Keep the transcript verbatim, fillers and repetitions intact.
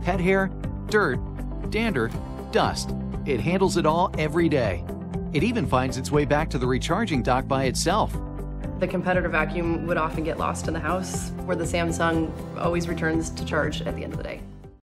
pet hair, dirt, dander, dust. It handles it all every day. It even finds its way back to the recharging dock by itself. The competitor vacuum would often get lost in the house, where the Samsung always returns to charge at the end of the day.